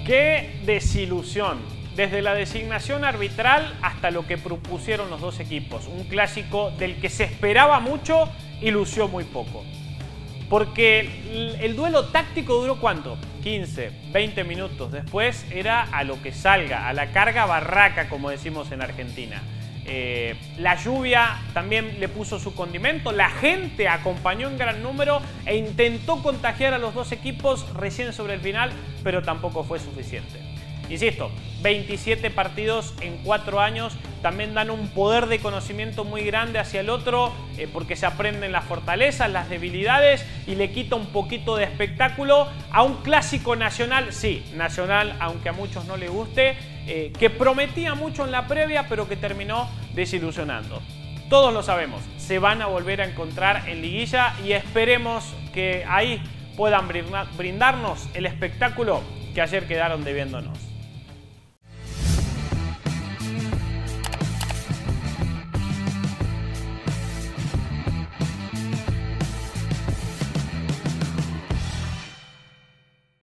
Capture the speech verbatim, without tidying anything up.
Qué desilusión, desde la designación arbitral hasta lo que propusieron los dos equipos. Un clásico del que se esperaba mucho y lució muy poco. Porque el duelo táctico duró ¿cuánto? quince, veinte minutos. Después era a lo que salga, a la carga barraca, como decimos en Argentina. Eh, la lluvia también le puso su condimento, la gente acompañó en gran número e intentó contagiar a los dos equipos recién sobre el final, pero tampoco fue suficiente. Insisto, veintisiete partidos en cuatro años también dan un poder de conocimiento muy grande hacia el otro, eh, porque se aprenden las fortalezas, las debilidades y le quita un poquito de espectáculo a un clásico nacional, sí, nacional, aunque a muchos no les guste, eh, que prometía mucho en la previa, pero que terminó desilusionando. Todos lo sabemos, se van a volver a encontrar en liguilla y esperemos que ahí puedan brindarnos el espectáculo que ayer quedaron debiéndonos.